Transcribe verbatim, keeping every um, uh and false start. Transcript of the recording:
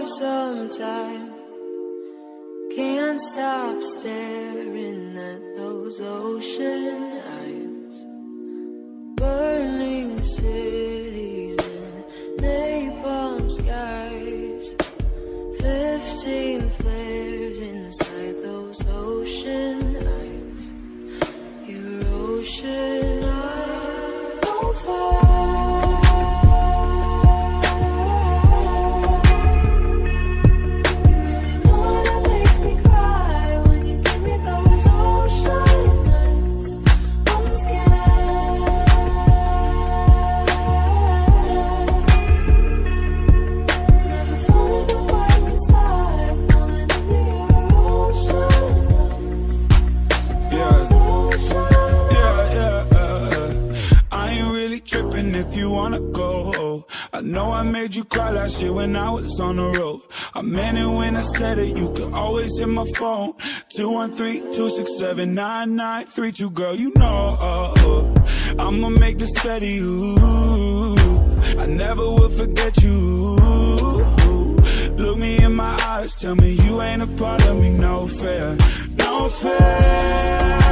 some time. Can't stop staring at those ocean eyes. Burning cities and napalm skies. Fifteen flares inside those ocean eyes. Your ocean eyes on fire. If you wanna go, I know I made you cry last year when I was on the road. I meant it when I said it, you can always hit my phone. Two one three, two six seven, nine nine three two, girl, you know uh, I'ma make this steady, ooh, I never will forget you. Look me in my eyes, tell me you ain't a part of me, no fair, no fair.